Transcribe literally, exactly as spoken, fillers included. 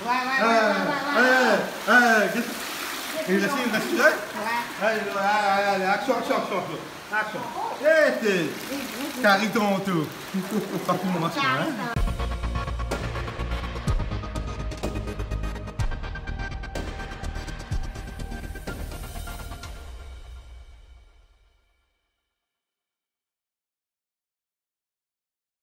vai, vai, vai, vai, vai. Il reste, il reste là? Allez, allez, allez, action, action, action, action. Et t'es... Carry ton tout. Pas pour moi, hein?